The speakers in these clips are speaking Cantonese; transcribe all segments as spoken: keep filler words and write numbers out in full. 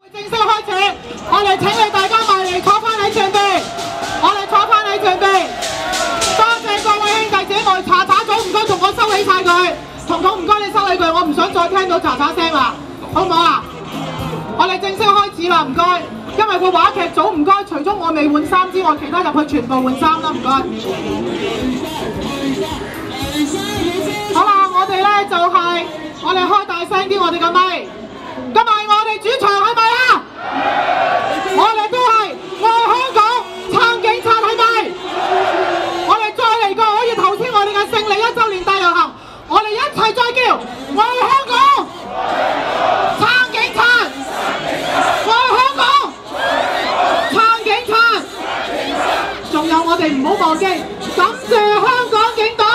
正式開始，我哋請你大家埋嚟坐翻喺前邊，我哋坐翻喺前邊。多謝各位兄弟姐妹，查查組唔該同我收起晒佢，彤彤唔該你收起佢，我唔想再聽到查查聲啦，好唔好啊？我哋正式開始啦，唔該。因為個話劇組唔該，除咗我未換衫之外，其他入去全部換衫啦，唔該。好啦，我哋咧就係、是、我哋開大聲啲，我哋個咪。今日我哋主場係咪啊？我哋都係愛香港撐警察係咪？我哋再嚟個好似頭先我哋嘅勝利一週年大遊行，我哋一齊再叫愛香港撐警察，愛香港撐警察。仲有我哋唔好忘記感謝香港警隊。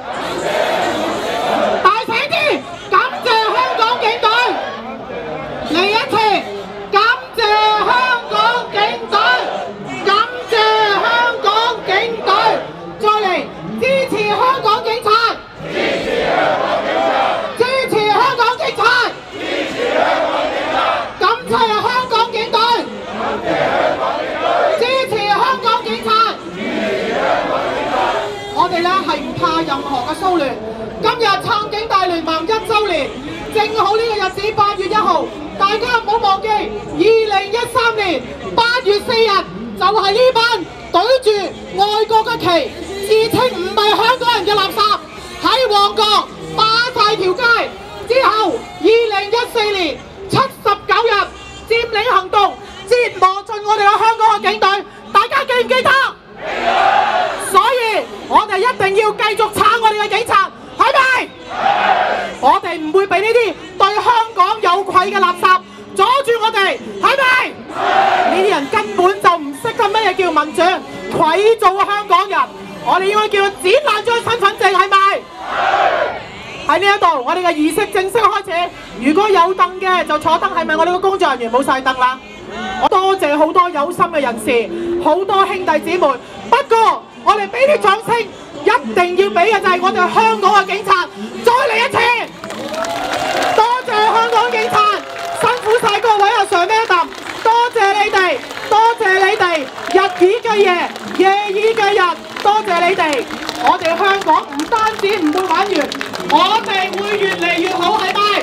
大聲啲，感謝香港警隊。嚟一次，感謝香港警隊，感謝香港警隊，再嚟支持香港警察，支持香港警察，支持香港警察，支持香港警察，感謝香港警隊，感謝香港警隊，支持香港警察，支持香港警察。我哋咧係唔怕任何嘅騷亂。今日撐警大聯盟一週年，正好呢個日子八月一號。大家唔好忘記，二零一三年八月四日就係呢班對住外國嘅旗，自稱唔係香港人嘅垃圾，喺旺角霸晒條街。之後，二零一四年七十九日佔領行動，折磨盡我哋嘅香港嘅警隊，大家記唔記得？所以我哋一定要繼續撐我哋嘅警察，係咪？我哋唔會俾呢啲對香港有愧嘅垃圾阻住我哋，係咪？呢啲人根本就唔識得乜嘢叫民主，偽造香港人。我哋應該叫佢剪爛張身份證，係咪？喺呢一度，我哋嘅儀式正式開始。如果有凳嘅就坐凳，係咪？我哋嘅工作人員冇晒凳啦。我多謝好多有心嘅人士，好多兄弟姊妹。不過我哋俾啲掌聲，一定要俾嘅就係我哋香港嘅警察，再嚟一次。多謝香港警察，辛苦晒各位阿 Sir Madam， 多謝你哋，多謝你哋，日以繼夜，夜以繼日，多謝你哋。我哋香港唔單止唔會玩完，我哋會越嚟越好，係咪？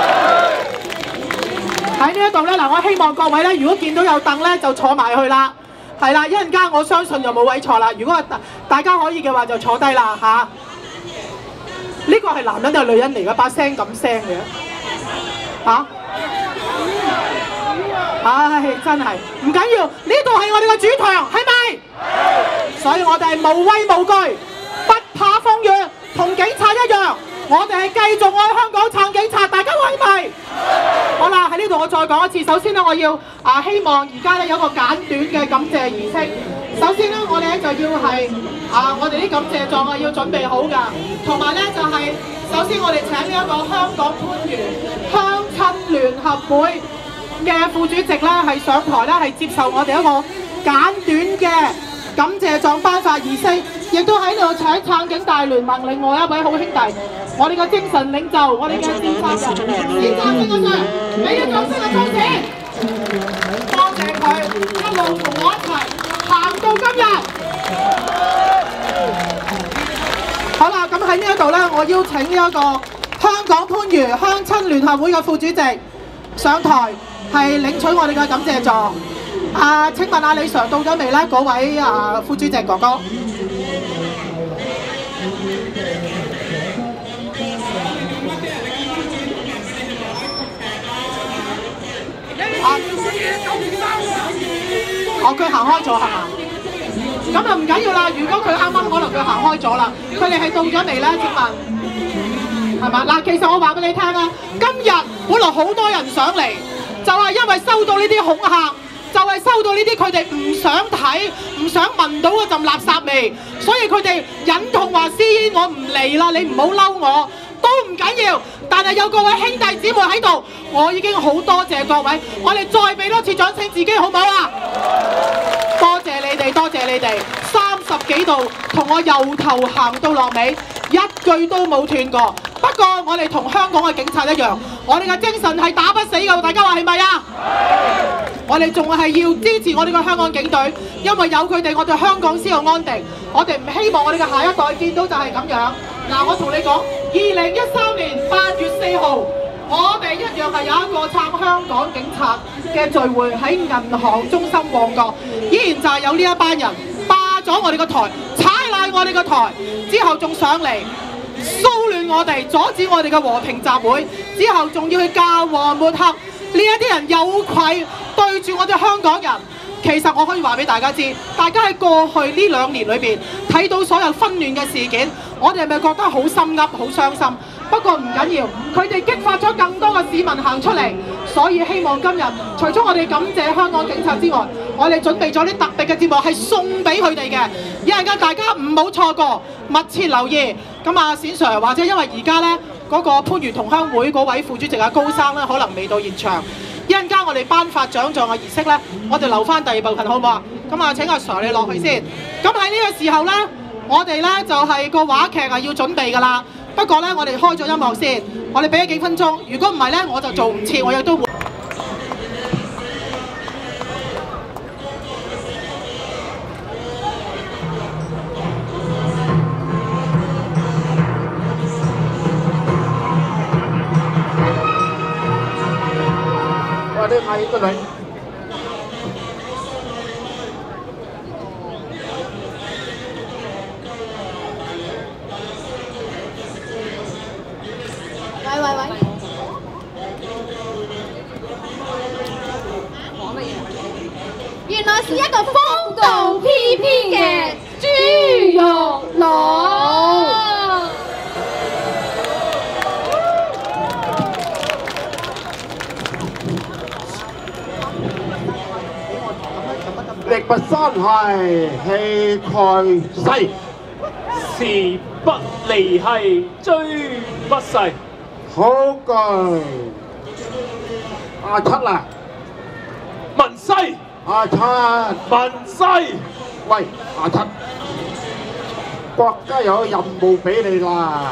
喺呢一度咧，嗱，我希望各位咧，如果見到有凳咧，就坐埋去啦。係啦，一陣間我相信就冇位坐啦。如果大家可以嘅話，就坐低啦嚇。呢、呢個係男人定係女人嚟嘅？把聲咁聲嘅嚇。唉，真係唔緊要，呢度係我哋嘅主場，係咪？所以我哋係無畏無懼，不怕風雨，同警察一樣。我哋係繼續愛香港撐警察，大家話係咪？好啦，喺呢度我再講一次。首先咧，我要啊希望而家咧有個簡短嘅感謝儀式。首先咧，我哋咧就要係啊，我哋啲感謝狀啊要準備好㗎，同埋咧就係、是、首先我哋請呢一個香港番禺鄉親聯合會嘅副主席咧係上台咧係接受我哋一個簡短嘅感謝狀頒發儀式，亦都喺度請撐警大聯盟另外一位好兄弟，我哋嘅精神領袖，我哋嘅先生人，先生先生，俾啲掌聲啊，張姐！多謝佢一路同我一齊行到今日。好啦，咁喺呢一度咧，我邀請呢一個香港番禺鄉親聯合會嘅副主席上台，係領取我哋嘅感謝狀。啊！請問阿李 Sir 到咗未咧？嗰位啊副主席哥哥。啊！哦，佢行開咗係嘛？咁就唔緊要啦。如果佢啱啱可能佢行開咗啦，佢哋係到咗未咧？請問係嘛？嗱，其實我話俾你聽啊，今日本來好多人上嚟，就係因為收到呢啲恐嚇。就係收到呢啲佢哋唔想睇、唔想聞到嗰陣垃圾味，所以佢哋忍痛話：司儀我唔嚟啦，你唔好嬲我，都唔緊要。但係有各位兄弟姊妹喺度，我已經好多謝各位，我哋再俾多次掌聲自己好唔好啊？多謝你哋，多謝你哋，三十幾度同我由頭行到落尾，一句都冇斷過。不過我哋同香港嘅警察一樣，我哋嘅精神係打不死㗎，大家話係咪啊？ 哋仲係要支持我哋嘅香港警隊，因為有佢哋，我哋香港先有安定。我哋唔希望我哋嘅下一代見到就係咁樣。嗱，我同你講，二零一三年八月四號，我哋一樣係有一個撐香港警察嘅聚會喺銀行中心旺角，依然就係有呢一班人霸咗我哋個台，踩爛我哋個台，之後仲上嚟騷亂我哋，阻止我哋嘅和平集會，之後仲要去教和抹黑，呢一啲人有愧對住我哋香港人。其實我可以話俾大家知，大家喺過去呢兩年裏邊睇到所有紛亂嘅事件，我哋係咪覺得好心噏、好傷心？不過唔緊要，佢哋激發咗更多嘅市民行出嚟，所以希望今日除咗我哋感謝香港警察之外，我哋準備咗啲特別嘅節目係送俾佢哋嘅。一陣間大家唔好錯過，密切留意。咁啊，冼 Sir 或者因為而家呢嗰個番禺同鄉會嗰位副主席啊高生呢，可能未到現場。一陣間我哋頒發獎狀嘅儀式呢，我哋留翻第二部分好唔好啊？咁啊，請阿 Sir 你落去先。咁喺呢個時候呢，我哋呢就係、是、個話劇啊要準備㗎啦。不過呢，我哋開咗音樂先，我哋俾咗幾分鐘。如果唔係呢，我就做唔切，我亦都會。 我哋嗌個女。 喂喂喂！講乜嘢？原來是一個風度翩翩嘅豬肉佬。 力拔山兮氣蓋世， 時不離兮追不逝。 好句。阿七啊， 文西， 阿七， 文西， 喂，阿七，國家有任務俾你啦。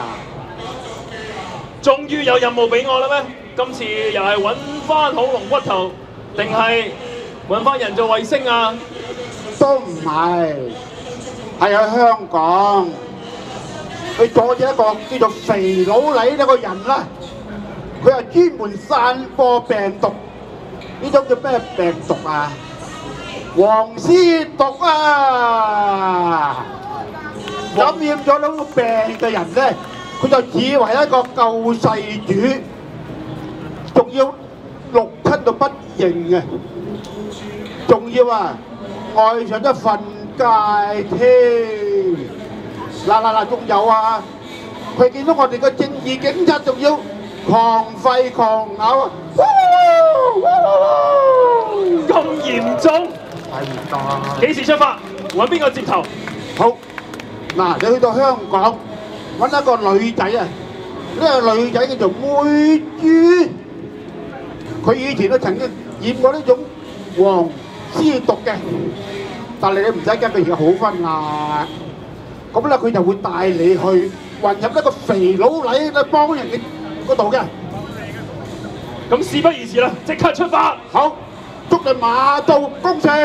終於有任務俾我啦咩？今次又係揾翻恐龍骨頭，定係揾翻人造衛星啊？ 都唔係，係喺香港。佢阻止一個叫做肥佬黎呢個人啦，佢係專門散播病毒，呢種叫咩病毒啊？黃絲毒啊！感染咗呢個病嘅人咧，佢就以為一個救世主，仲要六親都不認嘅，仲要啊愛上咗瞓街添。嗱嗱嗱，仲有啊！佢見到我哋嘅正義警察，仲要狂吠狂嘔啊！ 咁嚴重？ 係㗎。 幾時出發？揾邊個接頭？ 好，嗱，你去到香港揾一個女仔啊！呢個女仔叫做妹豬，佢以前都曾經染過呢種黃絲毒嘅，但係你唔使驚，佢而家好返啦。咁咧，佢就會帶你去混入一個肥佬黎嘅幫人嘅嗰度嘅。 咁事不宜遲啦，即刻出發！ 好，祝你馬到功成！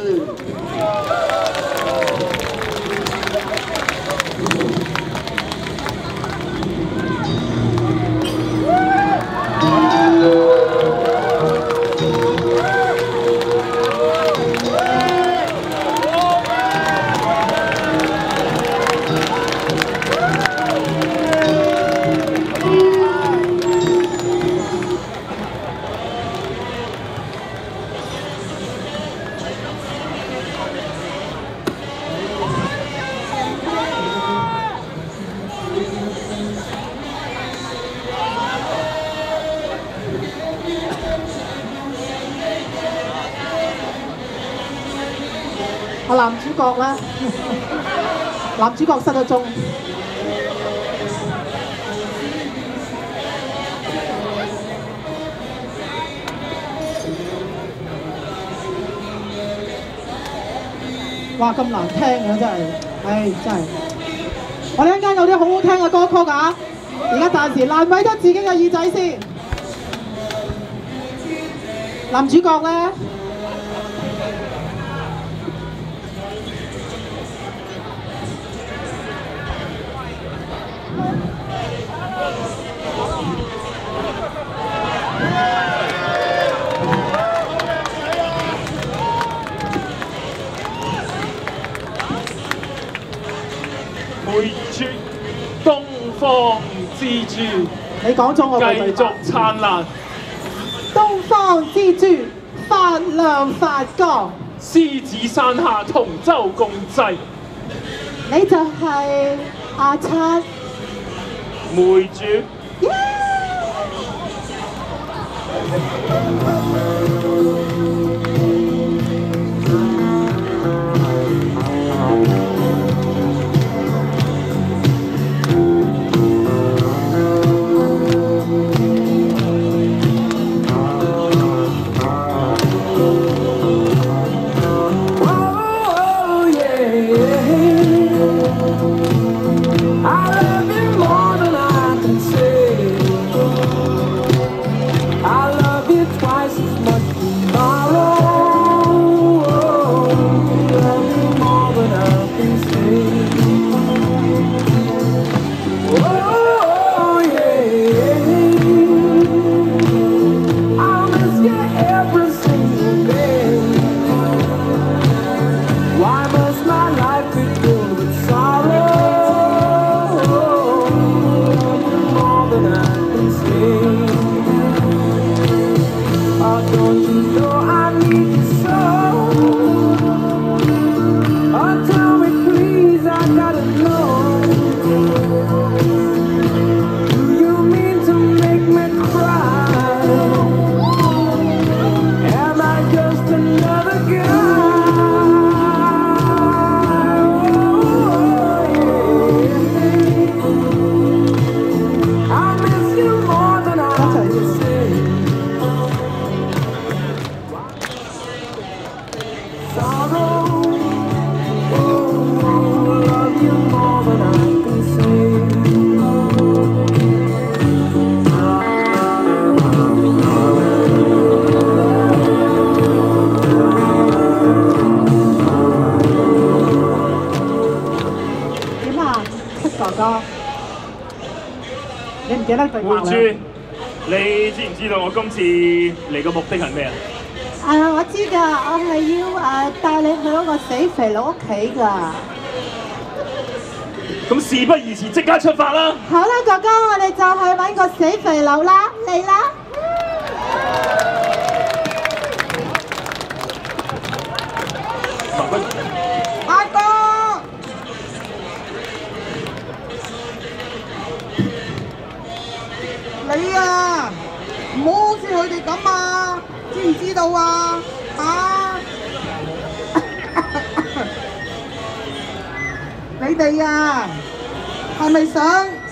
啊，男主角咧，男主角失咗蹤。哇，咁難聽嘅真係，唉，真係。我哋一陣間有啲好好聽嘅歌曲啊！而家暫時難為咗自己嘅耳仔先。男主角咧。 珠， 你講咗我繼嘅對白續燦爛。 東方之珠發亮發光， 獅子山下同舟共濟。 你就係阿七。 梅主。 你唔記得對白啦？ 梅珠，你知唔知道我今次嚟嘅目的係咩啊？ 誒，我知㗎，我係要誒帶你去嗰個死肥佬屋企㗎。 咁事不宜遲，即刻出發啦！ 好啦，哥哥，我哋就去揾個死肥佬啦，嚟啦！阿哥， 你啊，唔好好似佢哋咁啊，知唔知道啊？啊！你哋啊，係咪想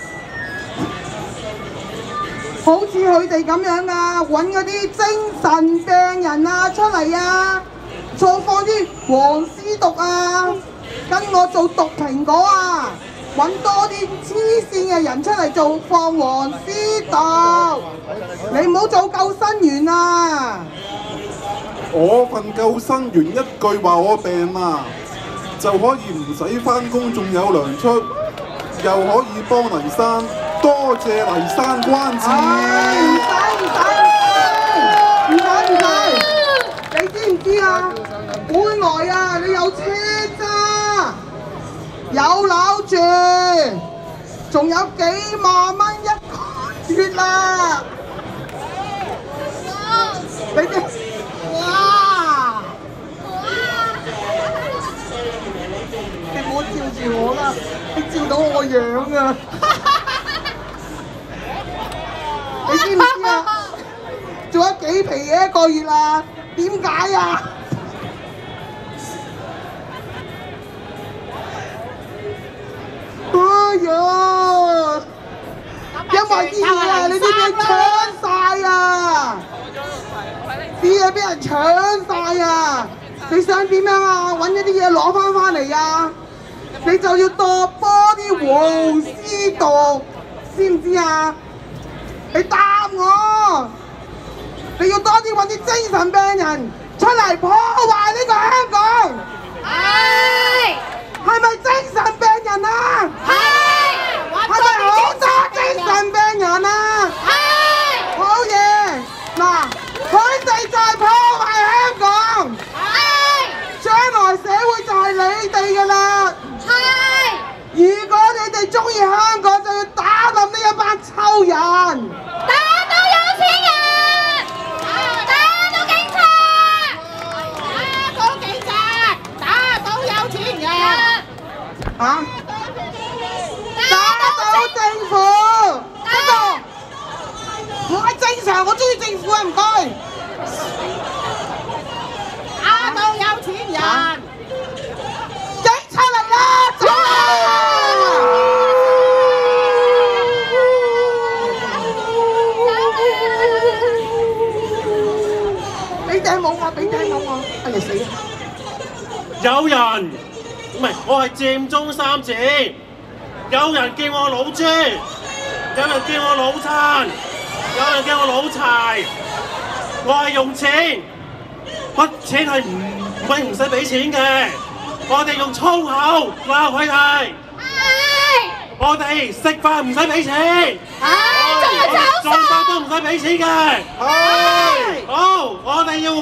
好似佢哋咁樣啊，揾嗰啲精神病人啊出嚟啊，做放啲黃絲毒啊，跟我做毒蘋果啊，揾多啲黐線嘅人出嚟做放黃絲毒，你唔好做救生員啊！ 我份救生員一句話我病啊，就可以唔使返工，仲有糧出，又可以幫黎山，多謝黎山關照。 唔使唔使唔使唔使，你知唔知啊？本來啊，你有車揸，有樓住，仲有幾萬蚊一個月啦！你哋哇！你唔好照住我啦，你照到我樣啊！你知唔知啊？做咗幾皮嘢一個月啦？點解啊？哎呀！因為啲嘢啊，你知唔知搶晒啊？啲嘢俾人搶晒啊！你想點樣啊？揾一啲嘢攞翻翻嚟啊！你就要多波啲黃絲毒，知唔知啊？你答我！你要多啲揾啲精神病人出嚟破壞呢個香港。係。係咪精神病人啊？係。係咪好多精神病人啊？係。好嘢！嗱，佢哋就係破壞香港。係。將來社會就係你哋㗎啦。係。如果你哋中意香港，就要打冧呢一班臭俾頂帽我，俾頂帽我，哎呀死啦！ 有人唔係，我係佔中三子。有人叫我老朱，有人叫我老燦，有人叫我老柴。我係用錢，筆錢係唔唔係唔使俾錢嘅。我哋用粗口鬧佢哋。我哋食飯唔使俾錢。做飯都唔使俾錢嘅。好，我哋要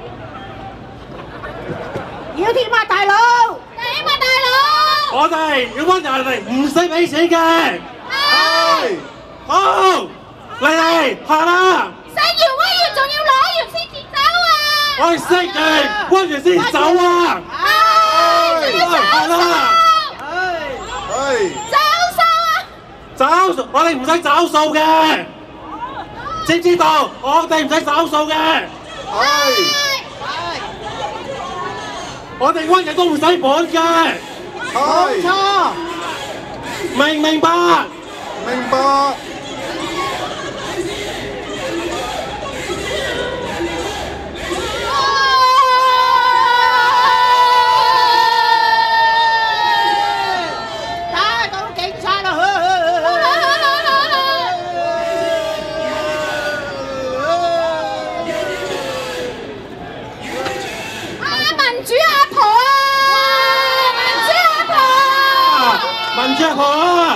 要添啊，大佬！ 點啊，大佬？ 我哋要幫人哋唔使俾錢嘅。係。好，嚟嚟行啦！ 食完屈完仲要攞完先至走啊！ 我哋食完屈完先走啊！ 係，仲要行啦！ 係。 走數啊！ 找數，我哋唔使找數嘅，知唔知道？我哋唔使找數嘅。 係。 我哋屈人都唔使本嘅。 係。 錯。 明唔明白？ 明白。 打到警察啦！ 民主阿婆啊！民主阿婆！ 民主阿婆啊！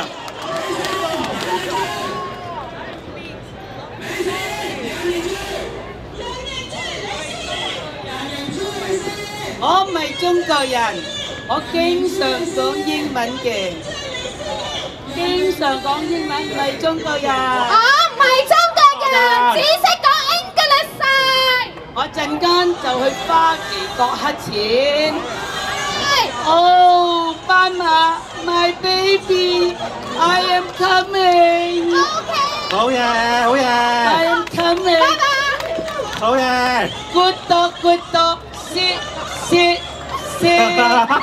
我唔係中國人，我經常講英文嘅，經常講英文，唔係中國人。 我唔係中國人，只識講 English。 我陣間就去花旗國乞錢。Oh, Mama, my baby, I am coming. 好嘢，好嘢。 I am coming. 好嘢。 Good dog, good dog, sit, sit, sit,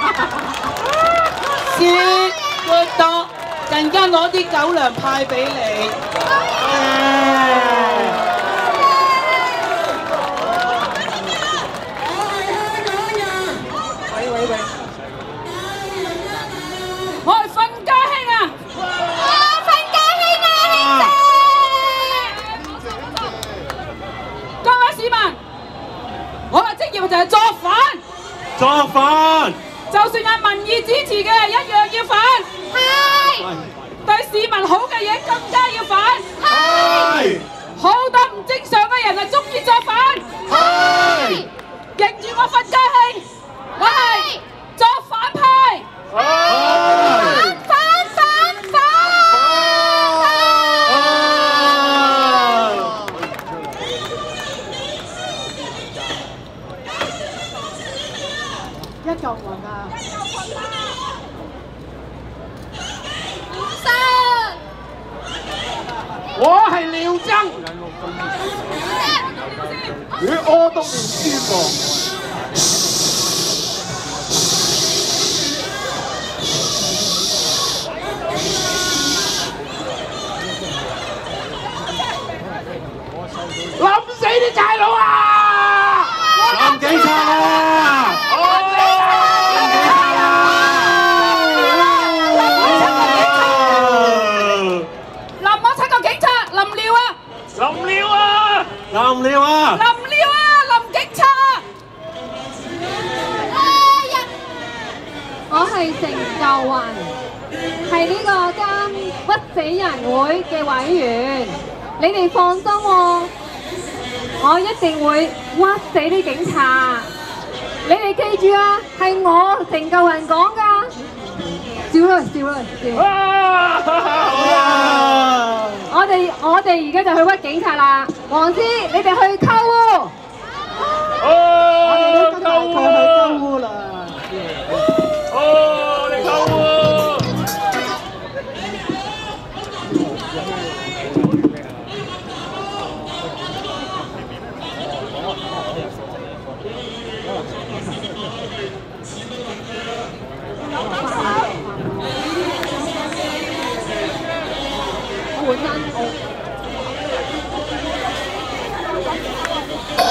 sit, good dog。陣間攞啲狗糧派俾你。喂喂喂！我係瞓家興啊！ 我瞓家興啊，兄姐！ 各位市民，我嘅職業就係作反。 作反。 就算係民意支持嘅，一樣要反。 係。 對市民好嘅嘢更加要反。 係。 好多唔正常嘅人係中意作反。 係。 認住我瞓家興，我係作反派。 反反反反！ 一嚿雲啊！ 我係廖增。你屙都唔舒服。冧死啲大佬啊！ 冧警察啊！ 冧我七個警察，冧料啊！ 冧料啊！ 冧料啊！ 冧料啊！冧警察！ 我係成就雲，係呢個監屈死人會嘅委員。你哋放心喎，我一定會屈死啲警察。你哋記住啊，係我成就雲講㗎。笑啦笑啦笑！我哋我哋而家就去屈警察啦。黃師，你哋去溝喎。 我哋都跟埋佢去鳩污啦。 哦，你溝喎！ 換身。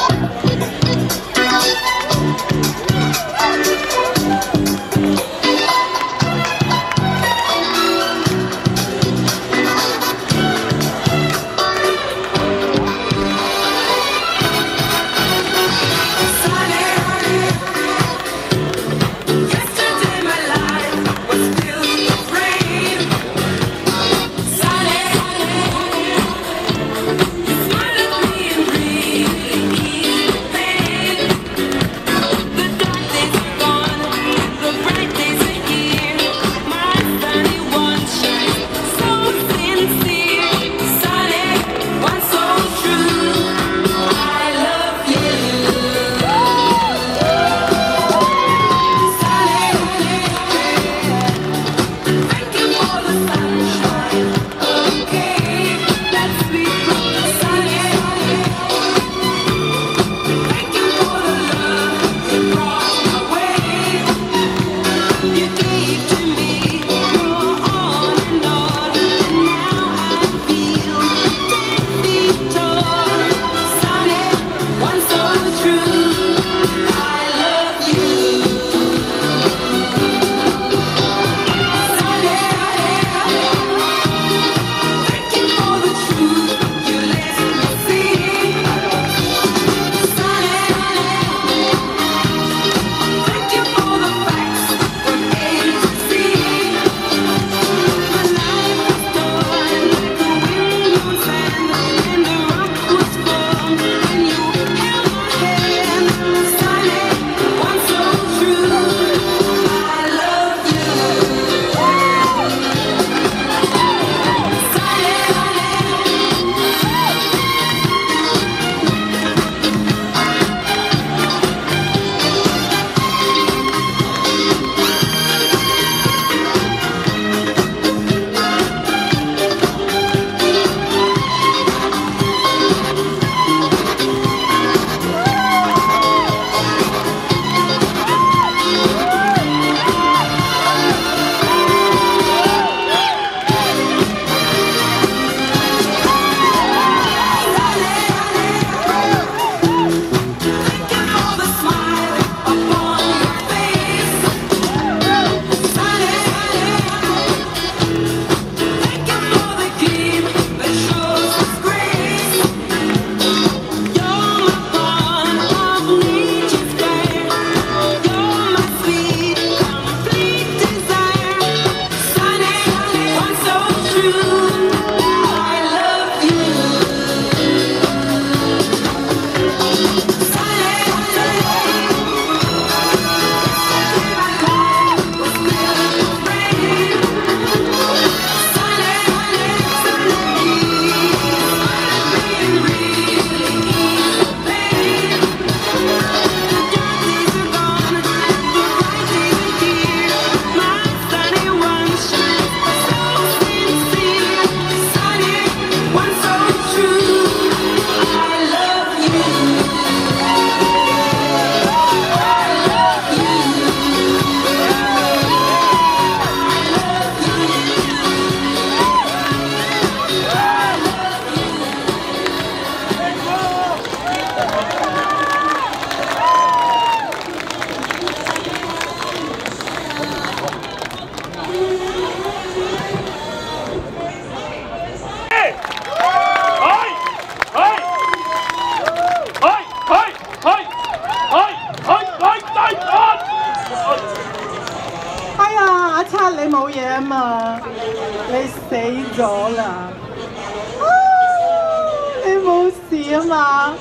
啊嘛，你死咗啦！啊，你冇事啊嘛？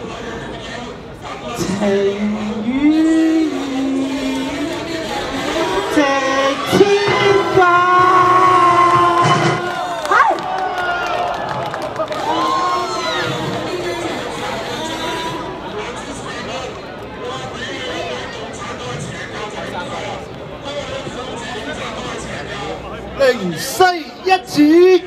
情與義，值千金。 靈犀一指，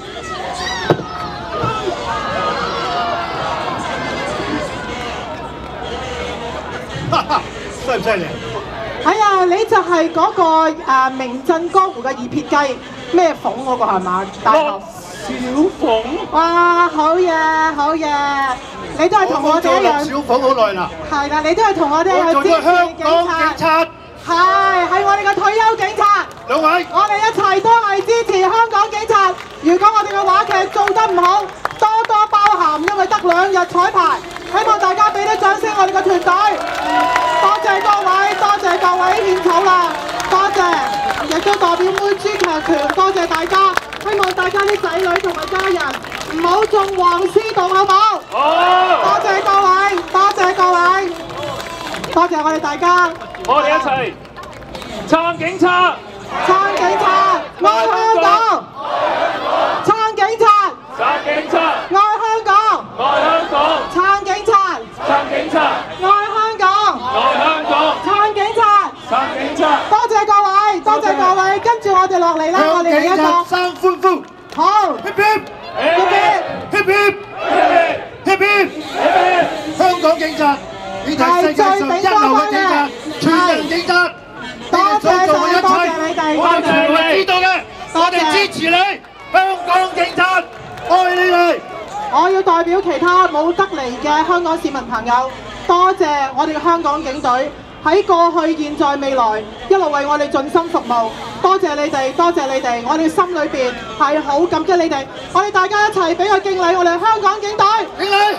哈哈，犀唔犀利？ 哎呀，你就係嗰、那個誒、呃、名震江湖嘅二撇雞，咩鳳嗰個係嘛？大學小鳳， 哇，好嘢好嘢！你都係同我哋一樣。 小鳳好耐啦。 係啦，你都係同我哋一樣支持香港警察。 係，係我哋嘅退休警察。 兩位， 我哋一齊都係支持香港警察。如果我哋嘅話劇做得唔好，多多包涵，因為得兩日彩排。希望大家俾啲掌聲我哋嘅團隊。多謝各位，多謝各位獻醜啦，多謝，亦都代表妹豬劇團，多謝大家。希望大家啲仔女同埋家人唔好中黃絲毒，好唔好？ 好。 多謝各位，多謝各位，多謝我哋大家。 我哋一齊撐警察， 撐警察，愛香港，撐警察， 撐警察， 愛香港， 愛香港， 撐警察， 撐警察， 愛香港， 愛香港， 撐警察， 撐警察。 多謝各位，多謝各位，跟住我哋落嚟咧，我哋嚟一個生歡呼， 好 hip hip hip hip hip hip hip， 香港警察，你係世界上一流嘅警察，全人警察。 多謝多謝你哋， 我哋全部知道嘅，我哋支持你，香港警察，愛你哋。 我要代表其他冇得嚟嘅香港市民朋友，多謝我哋嘅香港警隊喺過去、現在、未來一路為我哋盡心服務。多謝你哋，多謝你哋，我哋心裏邊係好感激你哋。我哋大家一齊俾個敬禮，我哋香港警隊敬禮。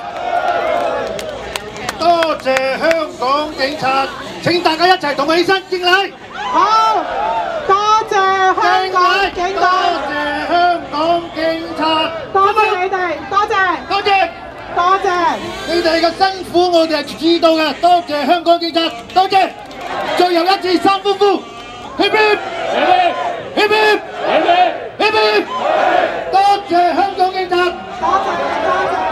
多謝香港警察，請大家一齊同我起身敬禮。 好，多謝香港警隊， 多謝香港警察， 多謝你哋，多謝， 多謝， 多謝， 你哋嘅辛苦我哋係知道嘅，多謝香港警察，多謝。最後一次三呼呼 ，hip hip hip hip hip hip， 多謝香港警察， 多謝，多謝。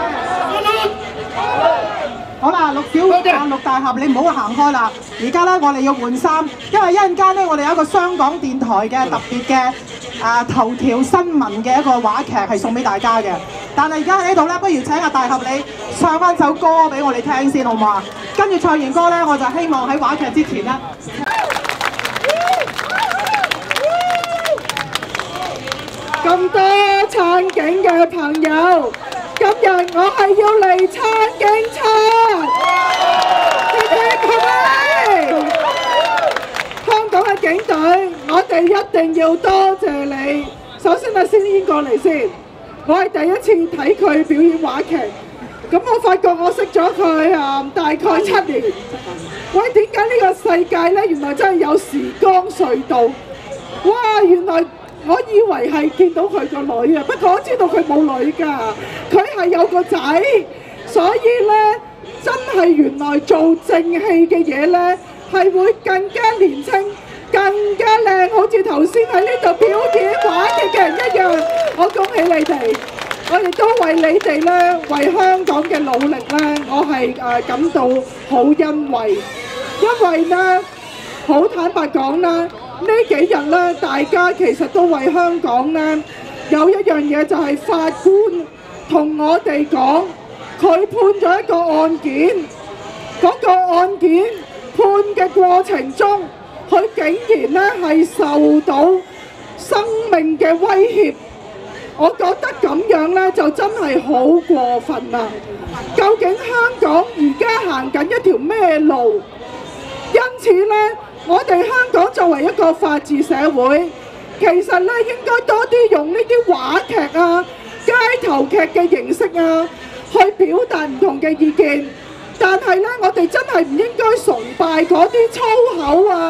好啦，陸小啊，陸大俠，你唔好行開啦！而家咧，我哋要換衫，因為一陣間咧，我哋有一個香港電台嘅特別嘅啊頭條新聞嘅一個話劇係送俾大家嘅。但係而家喺呢度咧，不如請阿大俠你唱翻首歌俾我哋聽先，好唔好啊？跟住唱完歌咧，我就希望喺話劇之前咧。咁多撐警嘅朋友，今日我係要嚟撐警察，你聽佢哋，香港嘅警隊，我哋一定要多謝你。首先阿先煙過嚟先，我係第一次睇佢表演話劇，咁我發覺我識咗佢啊大概七年。喂，點解呢個世界呢？原來真係有時光隧道，哇！原來我以為係見到佢個女啊，不過我知道佢冇女㗎，佢係有個仔，所以呢，真係原來做正戲嘅嘢呢，係會更加年輕、更加靚，好似頭先喺呢度表演話劇嘅人一樣。我恭喜你哋，我亦都為你哋呢，為香港嘅努力呢，我係誒感到好欣慰，因為呢，好坦白講啦。呢幾日咧，大家其實都為香港咧有一樣嘢，就係法官同我哋講，佢判咗一個案件，嗰個案件判嘅過程中，佢竟然咧係受到生命嘅威脅。我覺得咁樣咧就真係好過分啦！究竟香港而家行緊一條咩路？因此咧，我哋香港作為一個法治社會，其實咧應該多啲用呢啲話劇啊、街頭劇嘅形式啊，去表達唔同嘅意見。但係咧，我哋真係唔應該崇拜嗰啲粗口啊、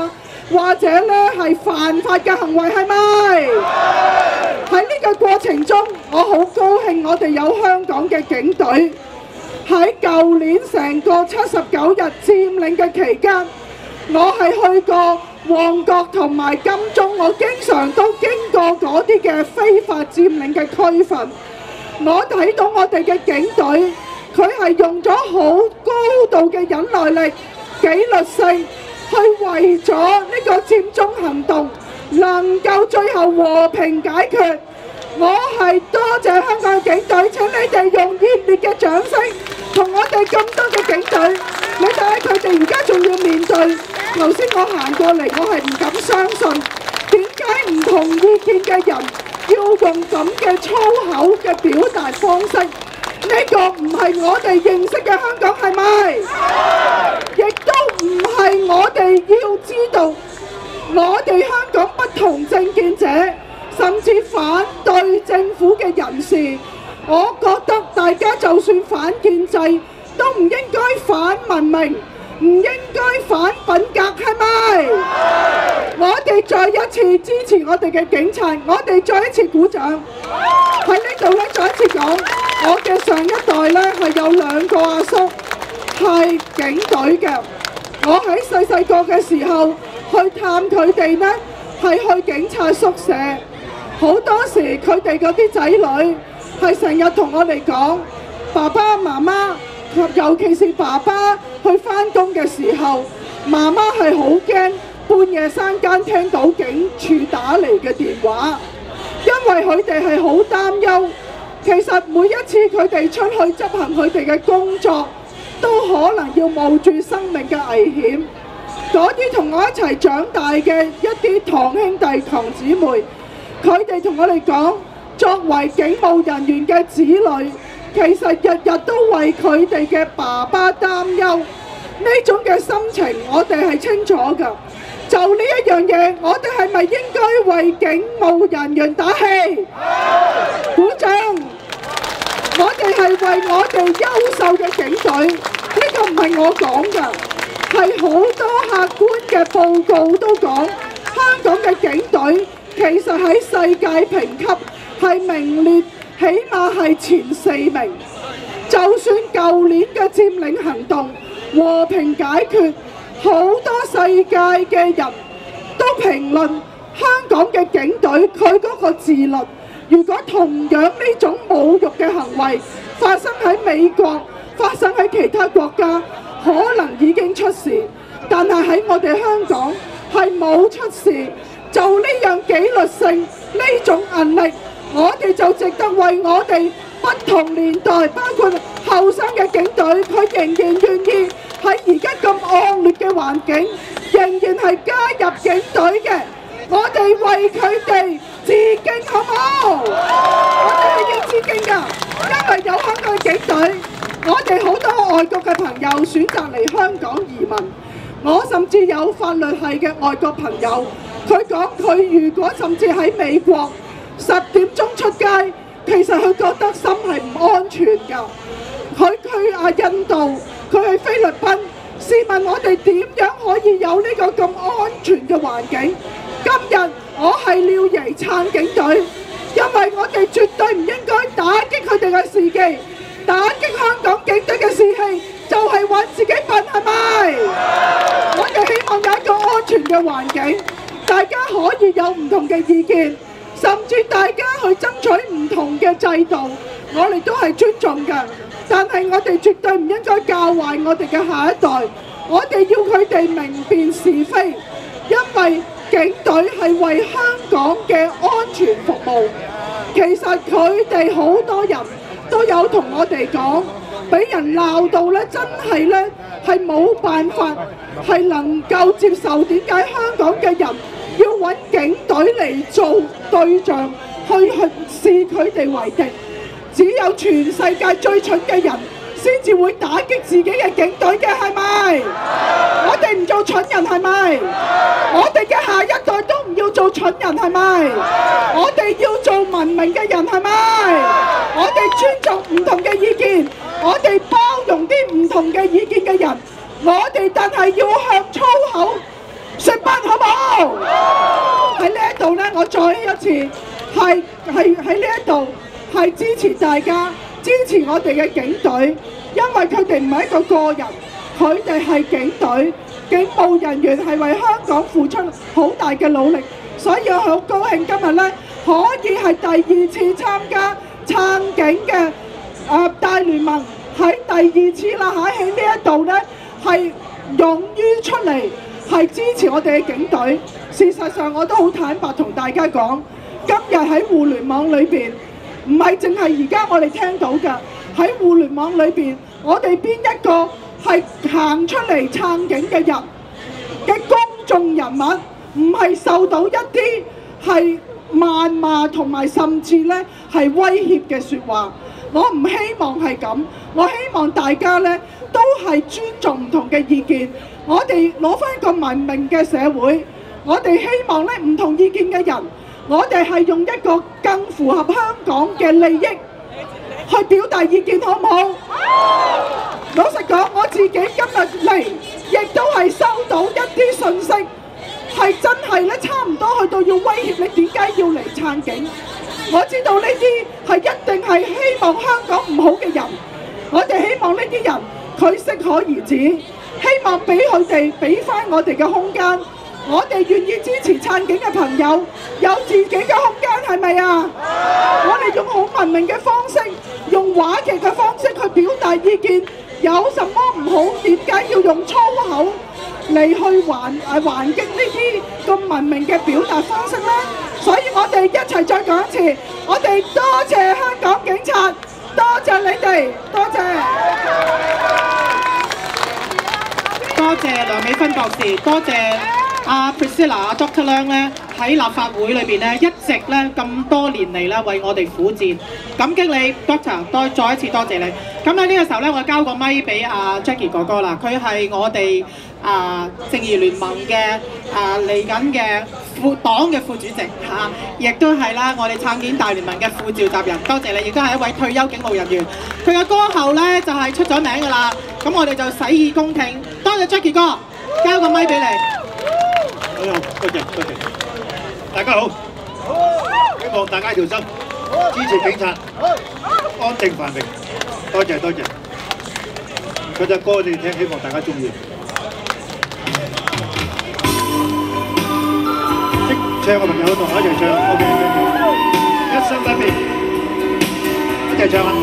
或者咧係犯法嘅行為，係咪？喺呢個過程中，我好高興我哋有香港嘅警隊。喺舊年成個七十九日佔領嘅期間，我係去過旺角同埋金鐘，我經常都經過嗰啲嘅非法佔領嘅區份。我睇到我哋嘅警隊，佢係用咗好高度嘅忍耐力、紀律性，去為咗呢個佔中行動能夠最後和平解決。我係多謝香港嘅警隊，請你哋用熱烈嘅掌聲同我哋咁多嘅警隊，你睇佢哋而家仲要面對。頭先我行過嚟，我係唔敢相信，點解唔同意見嘅人要用咁嘅粗口嘅表達方式？呢個唔係我哋認識嘅香港，係咪？亦都唔係我哋要知道，我哋香港不同政見者，甚至反對政府嘅人士，我覺得大家就算反建制，都唔應該反文明，唔應該反品格，係咪？我哋再一次支持我哋嘅警察，我哋再一次鼓掌。喺呢度咧，再一次講，我嘅上一代咧係有兩個阿叔係警隊嘅，我喺細細個嘅時候去探佢哋呢，係去警察宿舍。好多時佢哋嗰啲仔女係成日同我哋講，爸爸媽媽，尤其是爸爸去返工嘅時候，媽媽係好驚半夜三更聽到警署打嚟嘅電話，因為佢哋係好擔憂。其實每一次佢哋出去執行佢哋嘅工作，都可能要冒住生命嘅危險。嗰啲同我一齊長大嘅一啲堂兄弟堂姊妹，佢哋同我哋講，作為警務人員嘅子女，其實日日都為佢哋嘅爸爸擔憂。呢種嘅心情我哋係清楚㗎。就呢一樣嘢，我哋係咪應該為警務人員打氣？鼓掌！我哋係為我哋優秀嘅警隊，呢個唔係我講㗎，係好多客觀嘅報告都講，香港嘅警隊其實喺世界評級係名列起碼係前四名。就算舊年嘅佔領行動和平解決，好多世界嘅人都評論香港嘅警隊佢嗰個自律。如果同樣呢種侮辱嘅行為發生喺美國、發生喺其他國家，可能已經出事，但係喺我哋香港係冇出事。就呢樣紀律性，呢種韌力，我哋就值得為我哋不同年代，包括後生嘅警隊，佢仍然願意喺而家咁惡劣嘅環境，仍然係加入警隊嘅。我哋為佢哋致敬，好唔好？我哋係要致敬㗎，因為有香港嘅警隊，我哋好多外國嘅朋友選擇嚟香港移民。我甚至有法律系嘅外國朋友，佢講佢如果甚至喺美國十點鐘出街，其實佢覺得心係唔安全㗎。佢去啊印度，佢去菲律賓，試問我哋點樣可以有呢個咁安全嘅環境？今日我係廖爺撐警隊，因為我哋絕對唔應該打擊佢哋嘅士氣，打擊香港警隊嘅士氣就係揾自己笨，係咪？我哋希望有一個安全嘅環境，大家可以有唔同嘅意見，甚至大家去爭取唔同嘅制度，我哋都係尊重㗎。但係我哋絕對唔應該教壞我哋嘅下一代，我哋要佢哋明辨是非，因為警隊係為香港嘅安全服務。其實佢哋好多人都有同我哋講，俾人鬧到咧，真係咧係冇辦法，係能夠接受點解香港嘅人要揾警隊嚟做對象，去去視佢哋為敵。只有全世界最蠢嘅人先至會打擊自己嘅警隊嘅，係咪？我哋唔做蠢人，係咪？我哋嘅下一代都唔要做蠢人，係咪？我哋要做文明嘅人，係咪？我哋尊重唔同嘅意見，我哋包容啲唔同嘅意見嘅人，我哋但係要向粗口說不好唔好？喺呢一度呢，我再一次係係喺呢一度係支持大家，支持我哋嘅警隊，因為佢哋唔係一個個人，佢哋係警隊，警務人員係為香港付出好大嘅努力，所以我好高興今日呢可以係第二次參加撐警嘅啊大聯盟，喺第二次啦嚇，喺呢一度呢係勇於出嚟係支持我哋嘅警隊。事實上我都好坦白同大家講，今日喺互聯網裏邊，唔係淨係而家我哋聽到㗎，喺互聯網裏邊，我哋邊一個係行出嚟撐警嘅人嘅公眾人物，唔係受到一啲係謾罵同埋甚至呢係威脅嘅説話。我唔希望係咁，我希望大家呢都係尊重唔同嘅意見。我哋攞返一個文明嘅社會，我哋希望呢唔同意見嘅人，我哋係用一個更符合香港嘅利益去表達意見，好唔好？老實講，我自己今日嚟，亦都係收到一啲信息，係真係咧差唔多去到要威脅你，點解要嚟撐警？我知道呢啲係一定係希望香港唔好嘅人，我哋希望呢啲人佢適可而止，希望俾佢哋俾翻我哋嘅空間。我哋願意支持撐警嘅朋友有自己嘅空間，係咪啊？我哋用好文明嘅方式，用話劇嘅方式去表達意見，有什麼唔好？點解要用粗口嚟去還誒還擊呢啲咁文明嘅表達方式呢？所以我哋一齊再講一次，我哋多謝香港警察，多謝你哋，多謝。 多謝梁美芬博士，多謝阿 Priscilla、阿 Doctor Leung 咧喺立法會裏邊咧一直咧咁多年嚟咧為我哋苦戰，感激你 Doctor， 多再一次多謝你。咁喺呢個時候咧，我交個咪俾阿 Jackie 哥哥啦，佢係我哋啊正義聯盟嘅啊嚟緊嘅副黨嘅副主席嚇，亦都係啦我哋撐警大聯盟嘅副召集人。多謝你，亦都係一位退休警務人員。佢嘅歌後咧就係出咗名㗎啦，咁我哋就洗耳恭聽。多謝 Jackie 哥，交個咪俾你。 好，多謝多謝，大家好，希望大家條心，支持警察，安定繁榮，多謝多謝。嗰隻歌你哋聽，希望大家中意。識唱嘅朋友同我一齊唱 ，OK OK， 一生不變，一齊唱啊！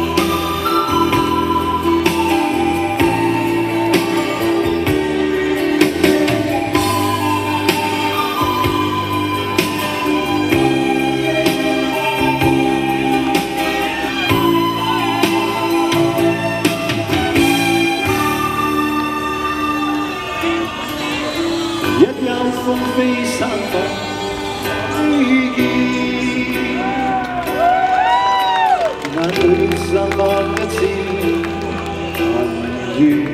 風飛散放飛劍，眼淚散發一次恨怨，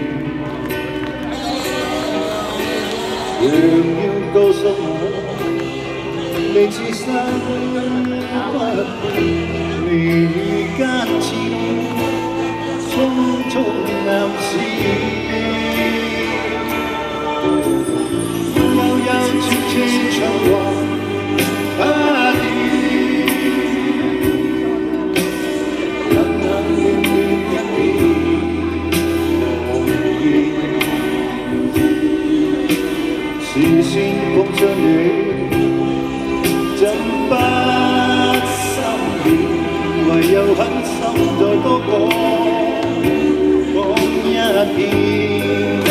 若要告訴我，你置身不變，眉間似匆匆暗示。青春往不斷，冷冷暖暖一片無言，視線碰着你，怎不心軟？唯有狠心再多講講一遍。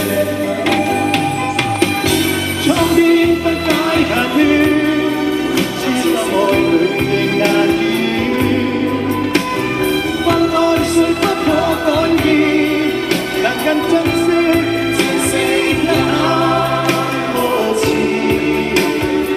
蒼天不解隔圈，痴心愛侶亦難怨。分開雖不可改變，能更珍惜前世那麼纏。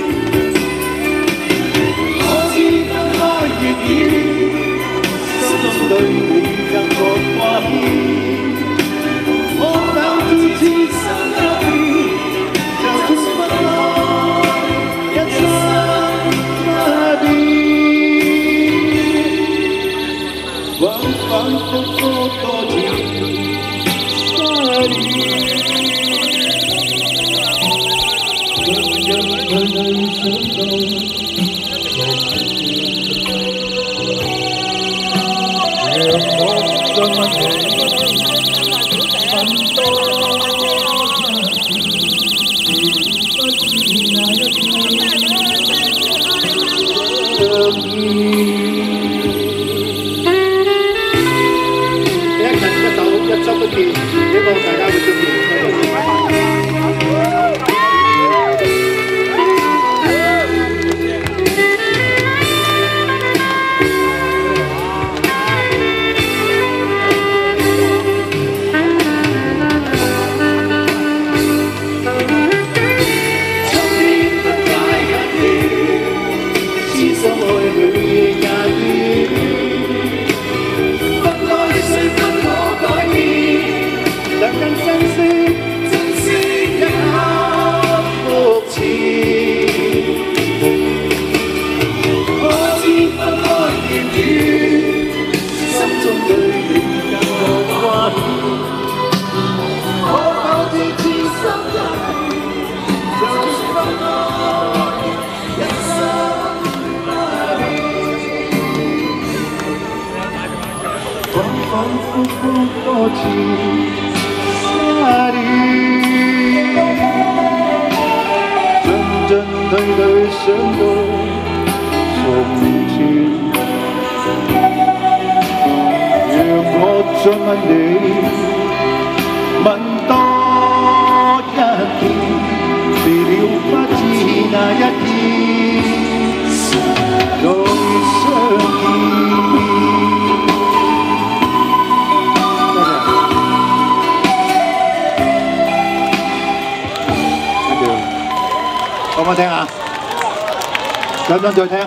好唔好聽啊？想唔想再聽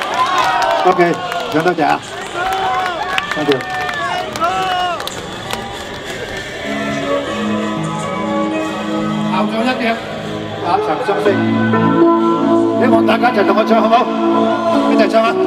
？OK， 想多謝啊！多謝。校長一點，下場相識，希望大家一齊同我唱好唔好？一齊唱啊！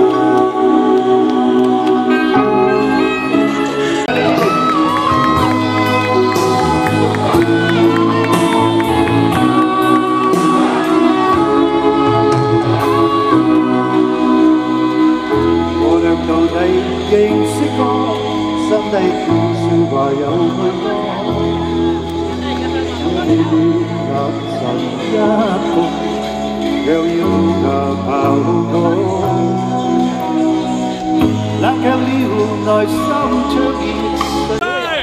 認識我，心底苦説話有許多，眼神一碰，又要拿跑過，冷卻了內心灼熱。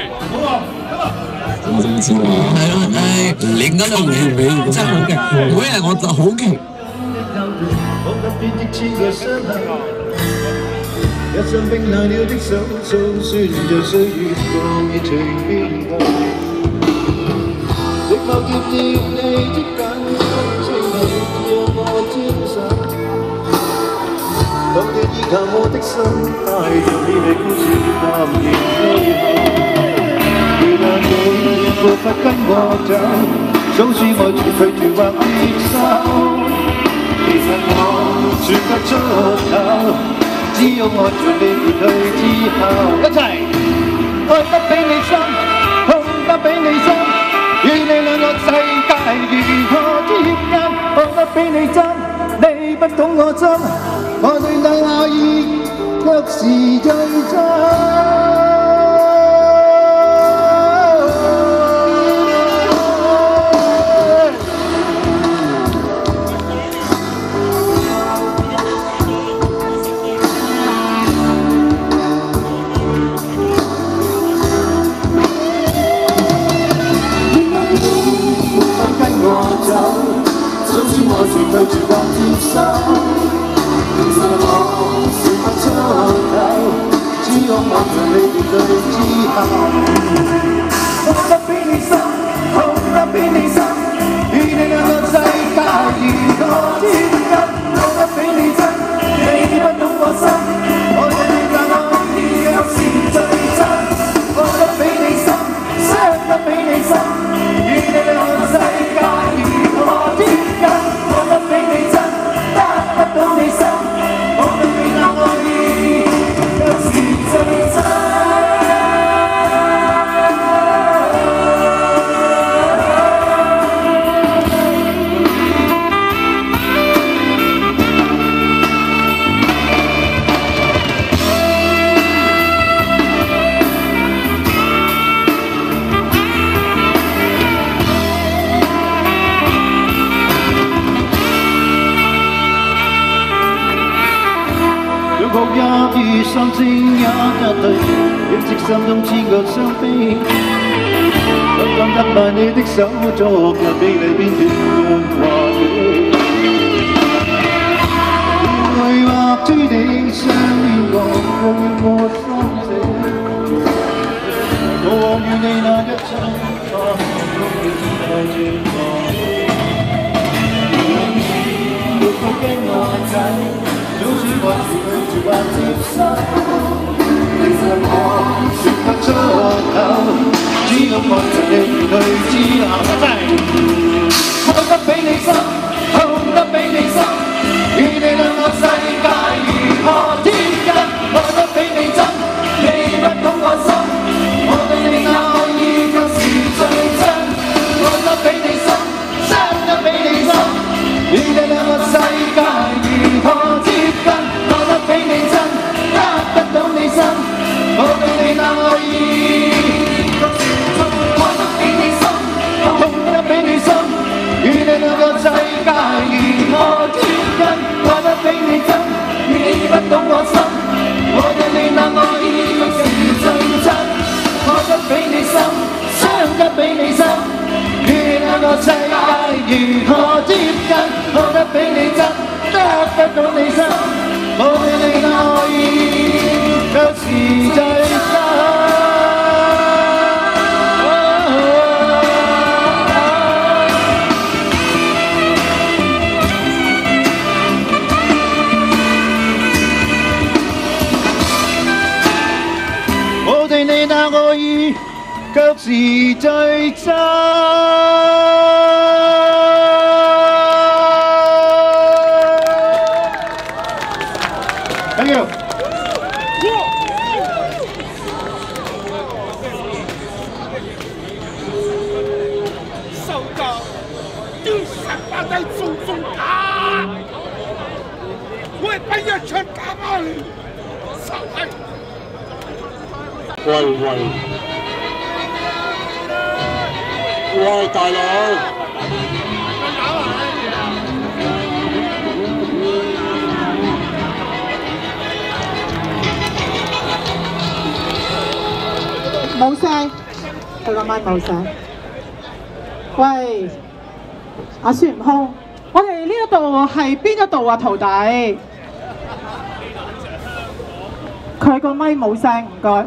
真係係咯，誒練緊到尾尾真係好勁，每日我就好勁。一雙冰冷了的手，數算着歲月過已隨變改。寂寞漸漸你接近，心情讓我沾手。當天依靠我的心，帶着你嚟故事淡然退後。原諒你步伐跟我走，總是愛住拒絕或接受。其實我說不出口。只要愛着你而退之後，一齊愛得比你深，痛得比你深，與你兩個世界如何接近，愛得比你真，你不懂我真，我對你愛意卻是最真。我絕對絕望接受，其實我說不出口，只有望着你面對之後，愛得比你深，痛得比你深，與你兩個世界如何接近，愛得比你真，你不懂我心，我對你嘅愛意若是最真，愛得比你深，傷得比你深，與你兩個世界如何接近。比你真，得不到你心，我對你嘅愛意，卻是最真。 也如心聲也隔對，一直心中千個傷悲。不敢得埋你的手，昨日比你變斷話語。會或注定相戀過，讓我心死。我望與你那一生，花開轉過。沒法驚我仔，早知還是拒絕或接受。其實我說不出口，只有愛着你對之後。真係愛得比你深，痛得比你深，與你兩個世界如何貼近？愛得比你真，你不懂我心，我對你那愛意卻是最真。愛得比你深，傷得比你深，與你兩個世界如何接近？愛得比你真，得得到你心，我對你那愛意卻是最真。愛得比你深，痛得比你深，與你兩個世界如何接近？愛得比你真，你不懂我心，我對你那愛意卻是最真。愛得比你深，傷得比你深，與你兩個世界如何接近？愛得比你真，得得到你心，我對你那愛意卻是最真。我對你那愛意卻是最真。Thank you。 受教丟十八仔送送他，我係俾一出假巴你，受係。 喂喂，喂大佬！ 冇聲，佢個咪冇聲。喂，阿孫悟空，我哋呢一度係邊一度啊，徒弟？佢個咪冇聲，唔該。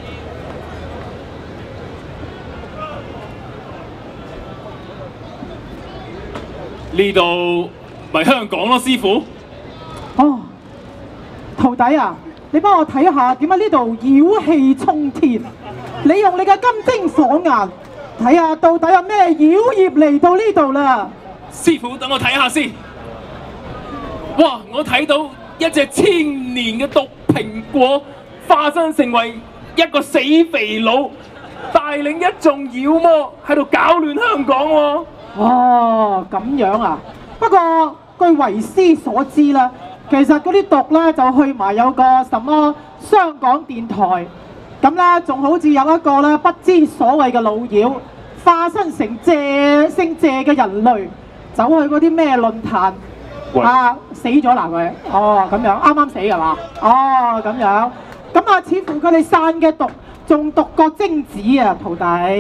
呢度咪香港咯，師傅。 哦，徒弟啊，你幫我睇下點解呢度妖氣沖天？你用你嘅金睛火眼睇下，到底有咩妖孽嚟到呢度啦？ 師傅，等我睇下先。哇！我睇到一隻千年嘅毒蘋果化身成為一個死肥佬，帶領一眾妖魔喺度搞亂香港喎。 哦，咁樣啊？不過據為師所知啦，其實嗰啲毒咧就去埋有個什麼香港電台，咁咧仲好似有一個咧不知所謂嘅老妖，化身成謝姓謝嘅人類，走去嗰啲咩論壇啊死咗啦佢。哦，咁樣啱啱死係嘛？哦，咁樣，咁啊似乎佢哋散嘅毒仲毒過精子啊，徒弟。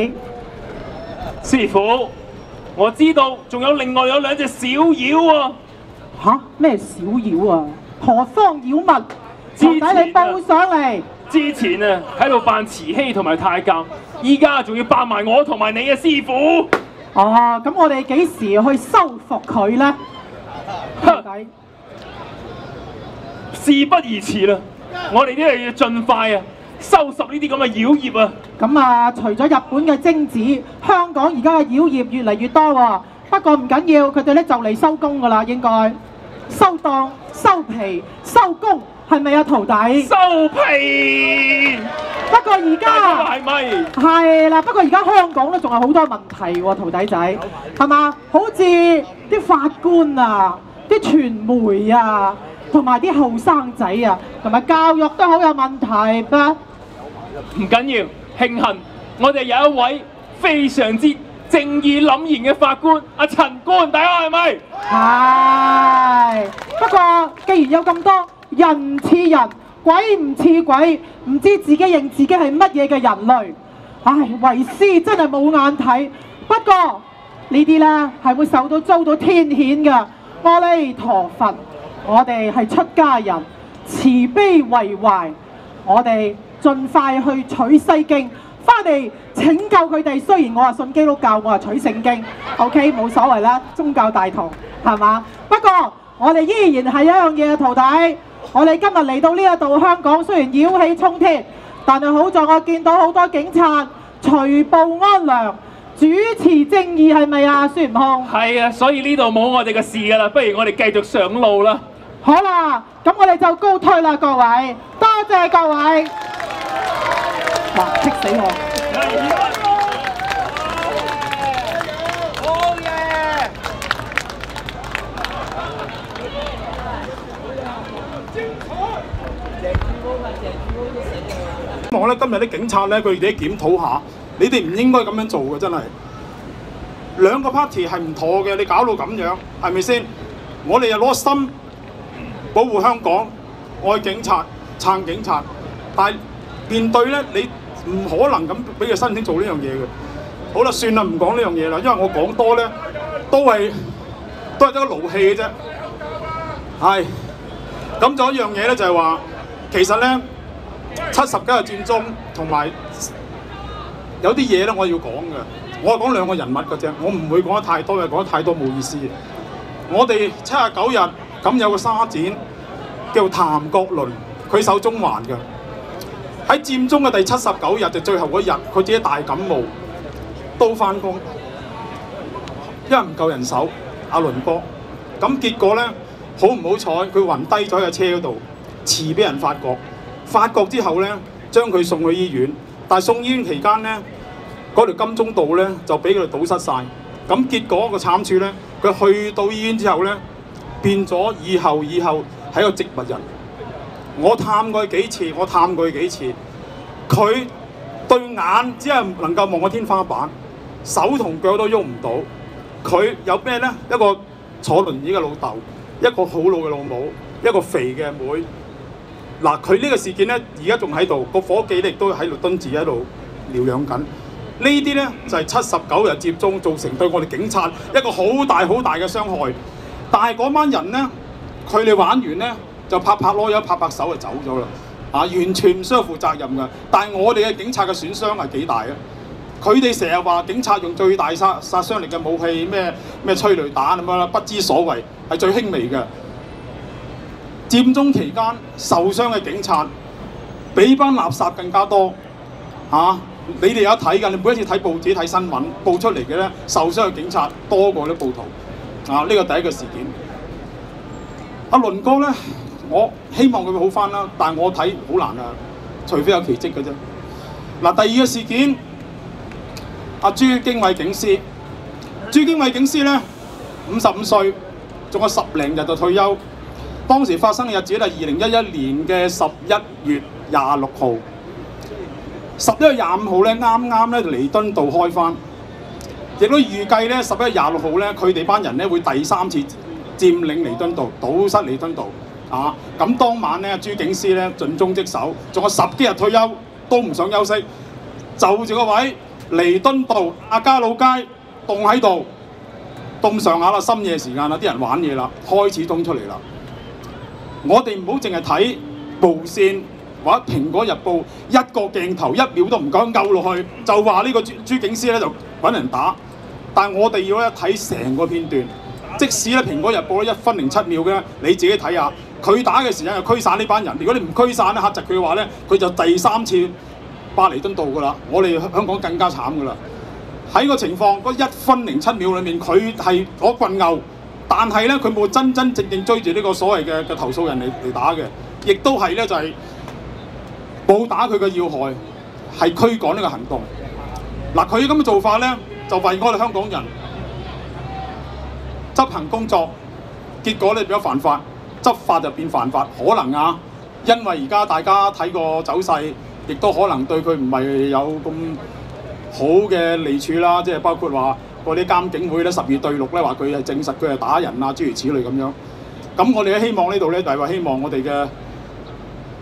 師傅。我知道，仲有另外有兩隻小妖喎。 嚇？咩小妖啊？何方妖物？徒弟你報上嚟。 之前啊，喺度扮慈禧同埋太監，依家仲要扮埋我同埋你啊，師傅。 哦，咁我哋幾時去收復佢咧？徒弟， 事不宜遲啦，我哋呢係要盡快啊！收拾呢啲咁嘅妖孽啊！ 咁啊，除咗日本嘅精子，香港而家嘅妖孽越嚟越多喎。不過唔緊要，佢哋咧就嚟收工㗎啦，應該收檔、收皮、收工，係咪啊，徒弟？ 收皮。 不過而家係咪？ 係啦，不過而家香港咧仲有好多問題喎，徒弟仔，係嘛？好似啲法官啊、啲傳媒啊，同埋啲後生仔啊，同埋教育都好有問題㗎。 唔緊要，慶幸我哋有一位非常之正義凛然嘅法官阿陳官，大家係咪？ 係。不過既然有咁多人似人、 鬼唔似鬼，唔知自己認自己係乜嘢嘅人類。唉，為師真係冇眼睇。不過呢啲呢係會受到遭到天譴嘅。阿彌陀佛，我哋係出家人，慈悲為懷，我哋盡快去取西經，翻嚟拯救佢哋。雖然我係信基督教，我係取聖經 ，OK 冇所謂啦，宗教大同係嘛？不過我哋依然係一樣嘢，徒弟。我哋今日嚟到呢一度香港，雖然妖氣沖天，但係好在我見到好多警察隨步安良，主持正義，係咪啊，孫悟空？ 係啊，所以呢度冇我哋嘅事㗎啦，不如我哋繼續上路啦。 好啦，咁我哋就高推啦，各位，多謝各位。哇！激死我！ 希望咧今日啲警察咧，佢哋檢討下，你哋唔應該咁樣做嘅，真係。兩個 party 係唔妥嘅，你搞到咁樣，係咪先？我哋又攞心保護香港，愛警察、撐警察，但係面對咧，你唔可能咁俾佢申請做呢樣嘢嘅。好啦，算啦，唔講呢樣嘢啦，因為我講多咧，都係都係得個勞氣嘅啫。係。咁仲有一樣嘢咧，就係話，其實咧。七十九日佔中同埋有啲嘢咧，我要講嘅。我係講兩個人物嘅啫，我唔會講得太多嘅，講得太多冇意思。我哋七十九日咁有個沙展叫譚國麟，佢守中環嘅。喺佔中嘅第七十九日就最後嗰日，佢自己大感冒，都返工，因為唔夠人手。阿麟哥，咁結果咧好唔好彩，佢暈低咗喺個車嗰度，遲俾人發覺。發覺之後咧，將佢送去醫院，但係送醫院期間咧，嗰條金鐘道咧就俾佢哋堵塞晒。咁結果個慘處咧，佢去到醫院之後咧，變咗以後以後係一個植物人。我探過佢幾次，我探過佢幾次，佢對眼只係能夠望個天花板，手同腳都喐唔到。佢有咩咧？一個坐輪椅嘅老豆，一個好老嘅老母，一個肥嘅妹。嗱，佢呢個事件咧，而家仲喺度，個伙計咧亦都喺度蹲住喺度療養緊。呢啲咧就係七十九日佔中造成對我哋警察一個好大好大嘅傷害。但係嗰班人咧，佢哋玩完咧就拍拍籮柚、拍拍手就走咗啦，啊，完全唔需要負責任㗎。但係我哋嘅警察嘅損傷係幾大啊？佢哋成日話警察用最大殺殺傷力嘅武器，咩咩催淚彈咁樣啦，不知所謂，係最輕微嘅。佔中期間受傷嘅警察比班垃圾更加多嚇、啊，你哋有得睇㗎。你每一次睇報紙睇新聞報出嚟嘅咧，受傷嘅警察多過啲暴徒啊！呢個第一個事件。阿麟哥咧，我希望佢會好返啦，但係我睇好難啊，除非有奇蹟嘅啫。嗱、啊，第二個事件，阿、啊、朱經緯警司，朱經緯警司咧五十五歲，仲有十零日就退休。當時發生嘅日子係二零一一年嘅十一月廿六號，十一月廿五號咧啱啱咧彌敦道開返，亦都預計咧十一月廿六號咧佢哋班人咧會第三次佔領彌敦道，堵塞彌敦道啊！咁當晚咧朱警司咧盡忠職守，仲有十幾日退休都唔想休息，就住個位彌敦道亞皆老街凍喺度，凍上下啦，深夜時間啦，啲人玩嘢啦，開始衝出嚟啦。我哋唔好淨係睇無線或者蘋果日報一個鏡頭一秒都唔敢勾落去，就話呢個朱朱警司咧就揾人打。但係我哋要咧睇成個片段，即使咧蘋果日報咧一分零七秒嘅，你自己睇下，佢打嘅時間就驅散呢班人。如果你唔驅散咧嚇窒佢嘅話咧，佢就第三次巴彌敦道㗎啦。我哋香港更加慘㗎啦。喺個情況嗰一分零七秒裏面，佢係攞棍毆。但係咧，佢冇真真正正追住呢個所謂嘅嘅投訴人嚟嚟打嘅，亦都係咧就係、是、冇打佢嘅要害，係驅趕呢個行動。嗱，佢咁嘅做法咧，就為我哋香港人執行工作，結果咧變咗犯法，執法就變犯法，可能啊，因為而家大家睇個走勢，亦都可能對佢唔係有咁好嘅利處啦，即係包括話。嗰啲監警會咧十二對六咧話佢係證實佢係打人啊，諸如此類咁樣。咁我哋希望呢度咧就係話希望我哋嘅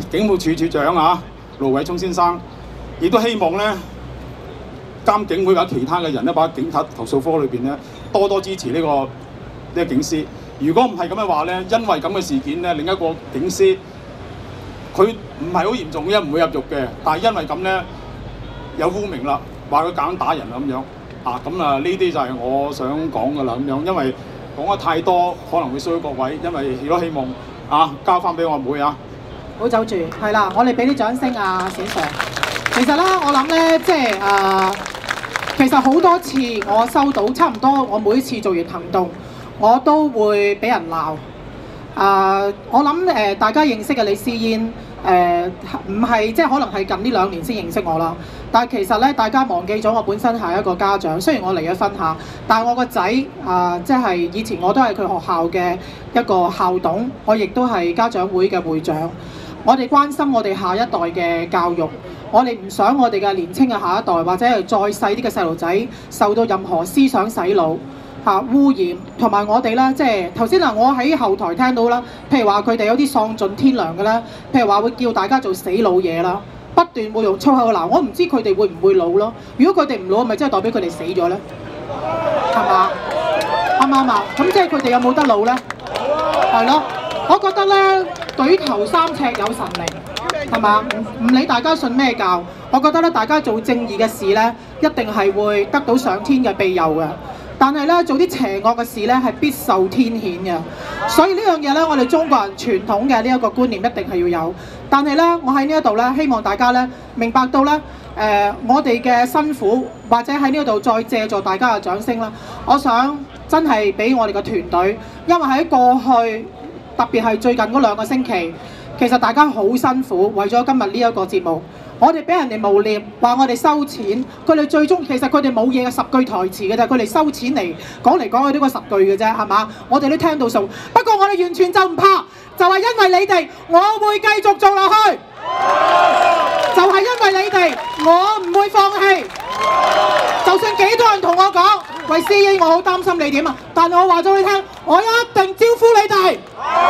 警務處處長啊盧偉聰先生，亦都希望咧監警會或者其他嘅人咧，把警察投訴科裏邊咧多多支持呢、呢個呢、呢個警司。如果唔係咁嘅話咧，因為咁嘅事件咧，另一個警司佢唔係好嚴重嘅，唔會入獄嘅，但係因為咁咧有污名啦，話佢夾硬打人啊咁樣啊，咁啊呢啲就係我想講㗎啦咁樣，因為講得太多可能會騷擾各位，因為亦都希望啊交翻俾我妹啊。 唔好走住，係啦，我哋俾啲掌聲啊，冼 Sir。其實咧，我諗咧，即係啊，其實好多次我收到，差唔多我每一次做完行動，我都會俾人鬧。啊，我諗誒、呃，大家認識嘅李思嫣誒，唔係即係可能係近呢兩年先認識我啦。但係其實咧，大家忘記咗我本身係一個家長，雖然我離咗婚下，但係我個仔啊，即係以前我都係佢學校嘅一個校董，我亦都係家長會嘅會長。我哋關心我哋下一代嘅教育，我哋唔想我哋嘅年青嘅下一代或者係再細啲嘅細路仔受到任何思想洗腦嚇污染，同埋我哋咧，即係頭先嗱，我喺後台聽到啦，譬如話佢哋有啲喪盡天良嘅咧，譬如話會叫大家做死老嘢啦，不斷會用粗口鬧，我唔知佢哋會唔會老咯？如果佢哋唔老，咪即係代表佢哋死咗咧？係嘛？啱唔啱啊？咁即係佢哋有冇得老咧？係咯。我覺得咧，舉頭三尺有神靈，係嘛？唔唔理大家信咩教，我覺得咧，大家做正義嘅事咧，一定係會得到上天嘅庇佑嘅。但係咧，做啲邪惡嘅事咧，係必受天譴嘅。所以呢樣嘢咧，我哋中國人傳統嘅呢一個觀念一定係要有。但係咧，我喺呢一度咧，希望大家咧明白到咧，誒、呃，我哋嘅辛苦，或者喺呢度再借助大家嘅掌聲啦。我想真係俾我哋嘅團隊，因為喺過去。特別係最近嗰兩個星期，其實大家好辛苦，為咗今日呢一個節目，我哋俾人哋誣蔑，話我哋收錢，佢哋最終其實佢哋冇嘢嘅十句台詞嘅啫，佢哋收錢嚟講嚟講去都嗰十句嘅啫，係嘛？我哋都聽到數，不過我哋完全就唔怕，就係因為你哋，我會繼續做落去，就係因為你哋，我唔會放棄，就算幾多人同我講。喂，思嫣，我好擔心你點啊！但係我話咗你聽，我一定招呼你哋。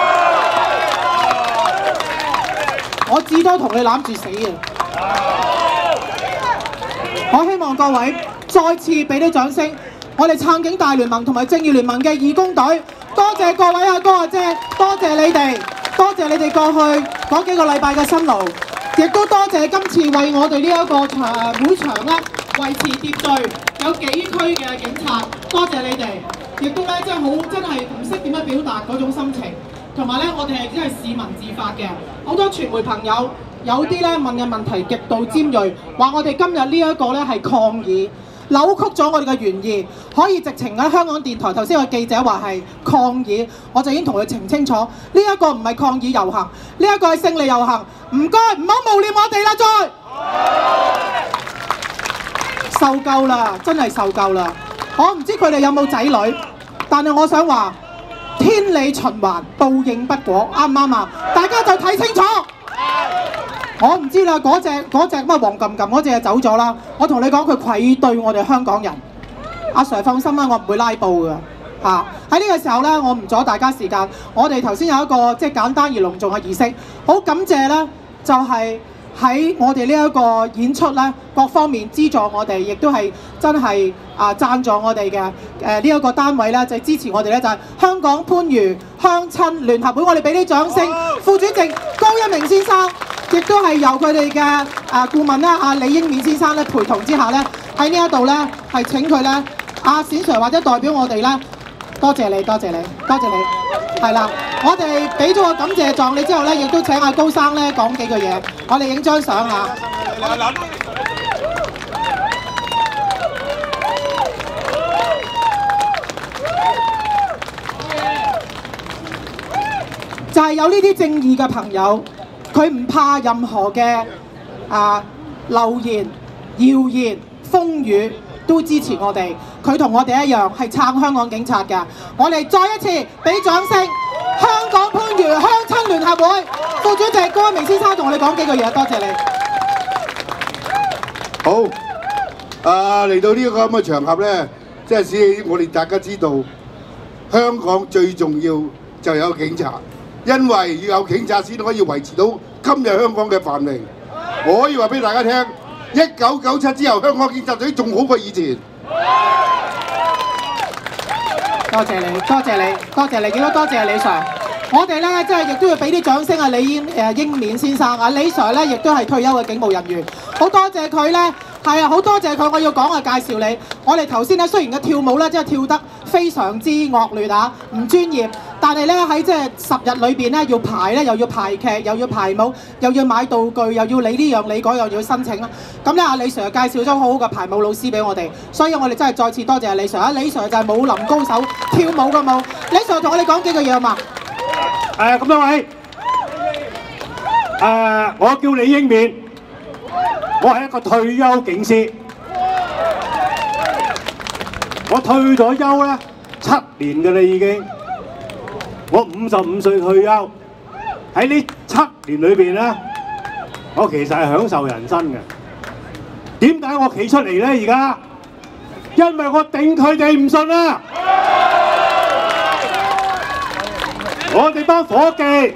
我至多同你攬住死啊！我希望各位再次俾啲掌聲，我哋撐警大聯盟同埋正義聯盟嘅義工隊，多謝各位阿哥阿姐，多謝你哋，多謝你哋過去嗰幾個禮拜嘅辛勞，亦都多謝今次為我哋呢一個場會場咧維持秩序。有幾區嘅警察，多謝你哋，亦都咧真係好真係唔識點樣表達嗰種心情，同埋咧我哋係真係市民自發嘅。好多傳媒朋友有啲咧問嘅問題極度尖鋭，話我哋今日呢一個咧係抗議，扭曲咗我哋嘅原意，可以直情喺香港電台頭先個記者話係抗議，我就已經同佢澄清楚，呢、這、一個唔係抗議遊行，呢、這、一個係勝利遊行，唔該唔好誣蔑我哋啦，再。受夠啦，真係受夠啦！我唔知佢哋有冇仔女，但係我想話天理循環，報應不果，啱唔啱啊？大家就睇清楚。我唔知啦，嗰隻嗰隻乜黃冚冚嗰隻就走咗啦。我同你講，佢愧對我哋香港人。阿 Sir 放心啦，我唔會拉布㗎嚇。喺呢個時候咧，我唔阻大家時間。我哋頭先有一個即係簡單而隆重嘅儀式，好感謝咧，就係、是。喺我哋呢一個演出咧，各方面資助我哋，亦都係真係啊贊助我哋嘅誒呢一個單位咧，就係、支持我哋咧，就係、是、香港番禺鄉親聯合會。我哋俾啲掌聲。副主席高一鳴先生，亦都係由佢哋嘅啊顧問咧，阿李英勉先生咧陪同之下咧，喺呢一度咧係請佢咧，阿冼 Sir 或者代表我哋咧，多謝你，多謝你，多謝你，係啦。我哋俾咗個感謝狀你之後咧，亦都請阿高生咧講幾句嘢，我哋影張相嚇。就係有呢啲正義嘅朋友，佢唔怕任何嘅啊流言、謠言、風雨，都支持我哋。佢同我哋一樣係撐香港警察㗎。我哋再一次俾掌聲。香港番禺鄉親聯合會副主席高一鳴先生同我哋講幾句嘢，多謝你。 好，啊嚟到呢個咁嘅場合咧，即係使我哋大家知道香港最重要就有警察，因為要有警察先可以維持到今日香港嘅繁榮。我可以話俾大家聽，一九九七之後，香港警察隊仲好過以前。 多謝你，多謝你，多謝你，亦都多謝李 Sir。我哋咧即係亦都要俾啲掌聲啊！李英誒英勉先生啊，李 Sir 咧亦都係退休嘅警務人員，好多謝佢咧，係啊，好多謝佢。我要講啊，介紹你。我哋頭先咧雖然嘅跳舞咧即係跳得非常之惡劣啊，唔專業，但係咧喺即係十日裏邊咧要排咧，又要排劇，又要排舞，又要買道具，又要理呢樣理嗰樣，又要申請啦。咁咧阿李 Sir 介紹咗好好嘅排舞老師俾我哋，所以我哋真係再次多謝李 Sir 啊！李 Sir 就係武林高手，跳舞嘅舞。李 Sir 同我哋講幾句嘢啊嘛。 誒咁多位，誒我叫李英勉，我係一個退休警司，我退咗休咧七年嘅啦已經，我五十五歲退休，喺呢七年裏邊咧，我其實係享受人生嘅。點解我企出嚟咧？而家因為我頂佢哋唔順啦。我哋班伙計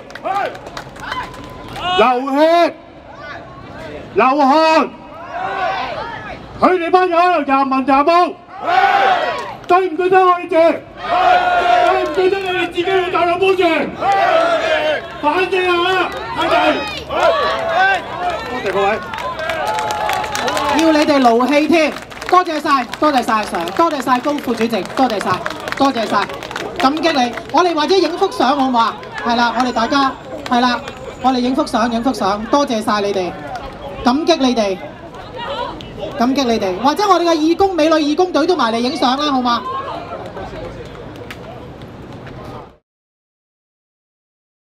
流血流汗，佢哋班友喺度廿文廿武，對唔對得我哋住？對唔對得你哋自己去大陸幫住？反正啊，係咪？多謝各位， 要你哋勞氣添，多謝晒，多謝晒 Sir， 多謝晒高副主席，多謝晒，多謝晒。感激你，我哋或者影幅相好唔好啊？係啦，我哋大家係啦，我哋影幅相，影幅相，多謝晒你哋，感激你哋，感激你哋，或者我哋嘅義工美女義工隊都埋嚟影相啦，好嘛？